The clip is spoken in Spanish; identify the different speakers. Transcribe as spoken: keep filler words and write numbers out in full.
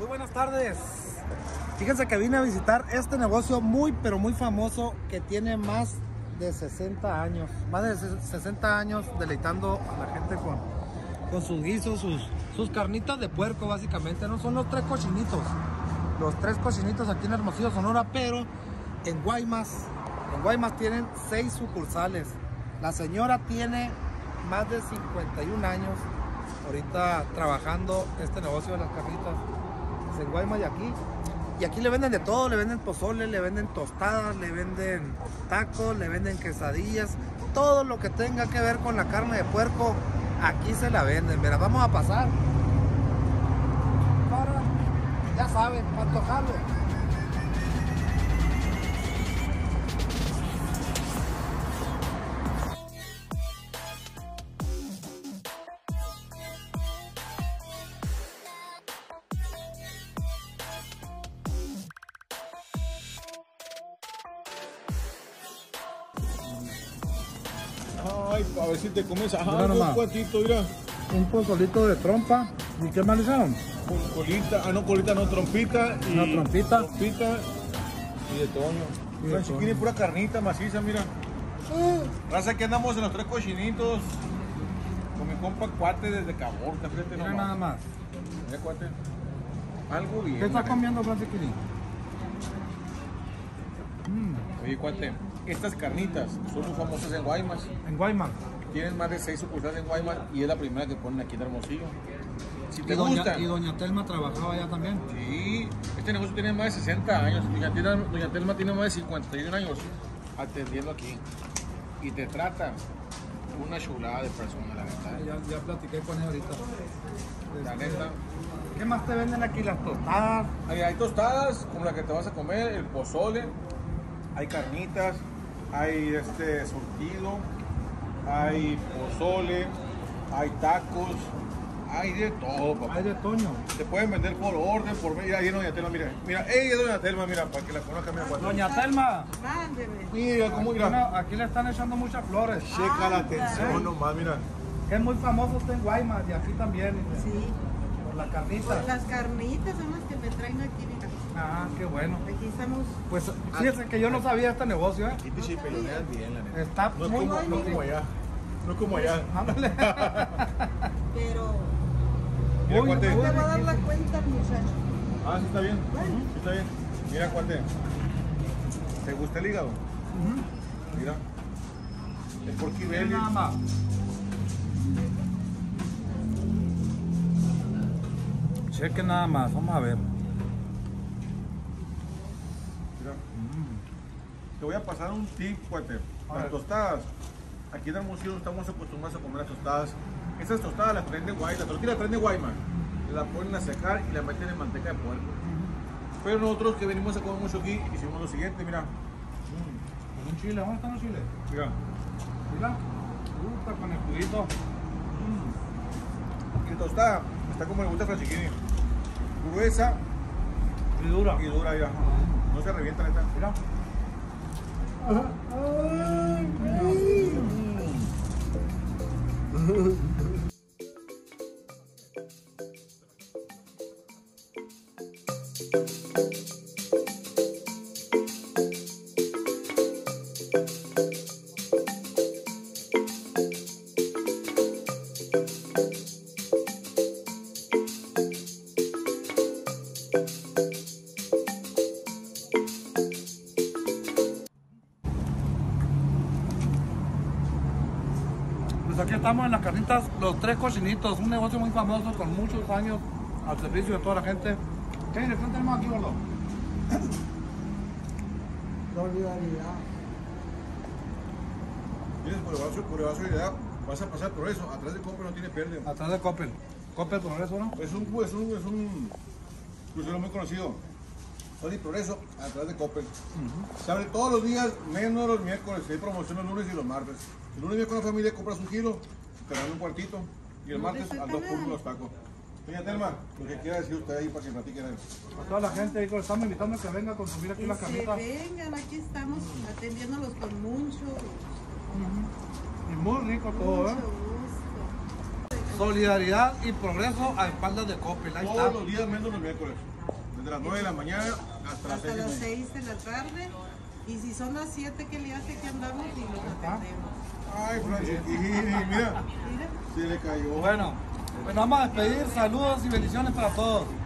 Speaker 1: Muy buenas tardes. Fíjense que vine a visitar este negocio muy pero muy famoso que tiene más de sesenta años. Más de sesenta años deleitando a la gente con, con sus guisos, sus, sus carnitas de puerco básicamente, ¿no? Son los tres cochinitos. Los tres cochinitos aquí en Hermosillo, Sonora, pero en Guaymas. En Guaymas tienen seis sucursales. La señora tiene más de cincuenta y un años ahorita trabajando este negocio de las carnitas. En Guaymas y aquí. Y aquí le venden de todo, le venden pozole, le venden tostadas, le venden tacos, le venden quesadillas. Todo lo que tenga que ver con la carne de puerco, aquí se la venden. Mira, vamos a pasar. Para, ya saben, para antojarlo.
Speaker 2: Ay, a ver si te comes algo, un cuatito, mira.
Speaker 1: Un pozolito de trompa. ¿Y qué más le echaron?
Speaker 2: Con colita, ah no, colita, no, trompita. Y
Speaker 1: una trompita.
Speaker 2: Trompita y de toño. Una chiquini, pura carnita maciza, mira. Uh. Raza, que andamos en los tres cochinitos. Con mi compa Cuate desde Caborca, fíjate
Speaker 1: nomás. Nada más.
Speaker 2: Mira, Cuate. Algo bien.
Speaker 1: ¿Qué estás comiendo, Francisquini?
Speaker 2: Mm. Oye, Cuate, estas carnitas son muy famosas en Guaymas.
Speaker 1: En Guaymas.
Speaker 2: Tienen más de seis sucursales en Guaymas y es la primera que ponen aquí en Hermosillo. Si te
Speaker 1: y, doña,
Speaker 2: gusta.
Speaker 1: y doña Telma trabajaba allá también.
Speaker 2: Sí, este negocio tiene más de sesenta años. Doña Telma, doña Telma tiene más de cincuenta y un años atendiendo aquí. Y te trata una chulada de persona, la neta.
Speaker 1: Ya, ya platiqué con ella ahorita.
Speaker 2: La neta.
Speaker 1: ¿Qué más te venden aquí? Las tostadas.
Speaker 2: Hay, hay tostadas como la que te vas a comer, el pozole. Hay carnitas, hay este surtido, hay pozole, hay tacos, hay de todo, papá.
Speaker 1: Hay de toño.
Speaker 2: Te pueden vender por orden, por medio. Ahí es doña Telma, mira. Mira, ella es doña Telma, mira, para que la conozca, mira.
Speaker 1: Doña Telma.
Speaker 3: Mándeme.
Speaker 2: Mira, cómo mira.
Speaker 1: Bueno, aquí le están echando muchas flores.
Speaker 2: Checa la atención nomás, mira.
Speaker 1: Que es muy famoso usted en Guaymas y aquí también.
Speaker 3: Sí.
Speaker 1: Por las carnitas.
Speaker 3: Por las carnitas son las que me traen aquí, mira.
Speaker 1: Ah, qué bueno.
Speaker 3: Aquí estamos.
Speaker 1: Pues fíjense que yo no sabía este negocio, ¿eh?
Speaker 2: Aquí te chipeloneas bien, la neta.
Speaker 1: Está
Speaker 2: no
Speaker 1: muy
Speaker 2: como, no como allá. No como allá.
Speaker 1: Ándale.
Speaker 3: Pero.
Speaker 2: Mira,
Speaker 1: Uy,
Speaker 2: Cuate.
Speaker 3: te va a dar la cuenta, muchacho.
Speaker 2: Ah, sí está bien.
Speaker 3: Bueno.
Speaker 2: Sí está bien. Mira, Cuate. ¿Te gusta el hígado?
Speaker 1: Uh-huh.
Speaker 2: Mira. Es por Kibeli.
Speaker 1: Nada más. Cheque nada más, vamos a ver.
Speaker 2: Mira. Mm. Te voy a pasar un tip, Cuate. Las tostadas. Aquí en Hermosillo estamos acostumbrados a comer las tostadas. Esas tostadas las traen de Guaymas, la tortilla la traen de Guaymas. La ponen a secar y la meten en manteca de puerco. Uh-huh. Pero nosotros que venimos a comer mucho aquí, hicimos lo siguiente, mira.
Speaker 1: Mm. ¿Un chile? ¿Dónde están los chiles?
Speaker 2: Mira.
Speaker 1: Mira. Gusta con el juguito.
Speaker 2: Mm. Y tostada está como le gusta a Francisquini. Gruesa
Speaker 1: y dura.
Speaker 2: Y dura, mira. No se revienta, neta.
Speaker 1: Mira. Pues aquí estamos en las carnitas, los tres cochinitos, un negocio muy famoso con muchos años al servicio de toda la gente. ¿Qué dirección tenemos aquí, gordo?
Speaker 3: Solidaridad.
Speaker 2: Tienes por el solidaridad, vas a pasar por eso. Atrás de Coppel no tiene pierde.
Speaker 1: Atrás de Coppel. Coppel Progreso, ¿no?
Speaker 2: Es un, es un, es un crucero muy conocido. Sol y Progreso, atrás de Coppel. Uh-huh. Se abre todos los días, menos los miércoles. Hay promoción los lunes y los martes. El lunes viene con la familia, compras un kilo, te dan un cuartito. Y el martes al dos por uno los tacos. Doña Telma, lo que quiera decir usted ahí para que platiquen.
Speaker 1: A toda la gente ahí, estamos invitando a que venga a consumir aquí las carnitas.
Speaker 3: Que vengan, aquí estamos atendiéndolos con mucho gusto.
Speaker 1: Uh-huh. Y muy rico todo,
Speaker 3: mucho
Speaker 1: ¿eh?
Speaker 3: gusto.
Speaker 1: Solidaridad y progreso a espaldas de Coppel. Ahí
Speaker 2: Todos
Speaker 1: está.
Speaker 2: los días menos los miércoles. Desde las nueve de la mañana hasta las
Speaker 3: Hasta
Speaker 2: seis.
Speaker 3: las seis de la tarde. Y si son las siete, ¿qué le hace que andamos y los atendemos?
Speaker 2: Ay, Francisquini, mira,
Speaker 3: Mira.
Speaker 2: se le cayó.
Speaker 1: Bueno, pues nos vamos a despedir. Saludos y bendiciones para todos.